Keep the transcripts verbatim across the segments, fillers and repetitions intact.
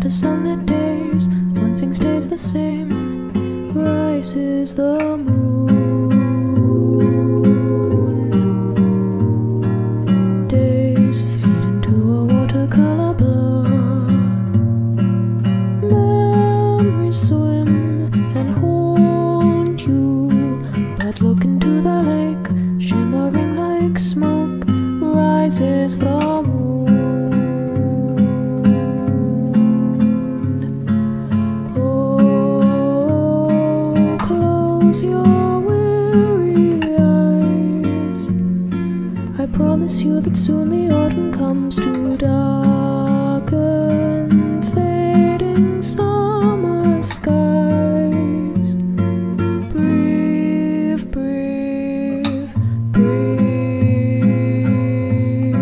the sunlit days, one thing stays the same. Rises the moon. Days fade into a watercolor blur. Memories swim and haunt you, but look into the lake, shimmering like smoke. Rises the moon. Oh, close your weary eyes. I promise you that soon the autumn comes to darken fading summer skies. Breathe, breathe, breathe.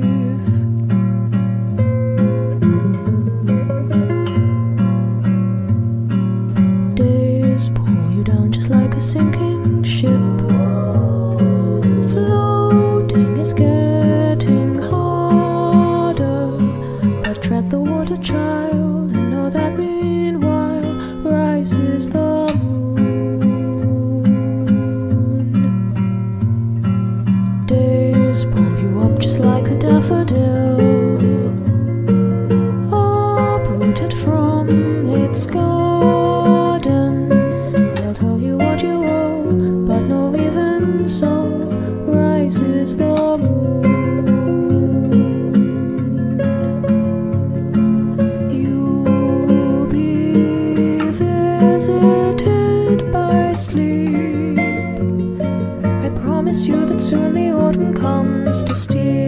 Days pull you down just like a sinking ship. Floating is getting harder, but tread the water, child, and know that meanwhile rises the moon. Days pull you up just like a daffodil, uprooted from its garden. They'll tell you what you owe, but no, even so rises the moon. You'll be visited by sleep. I promise you that soon the autumn comes to steal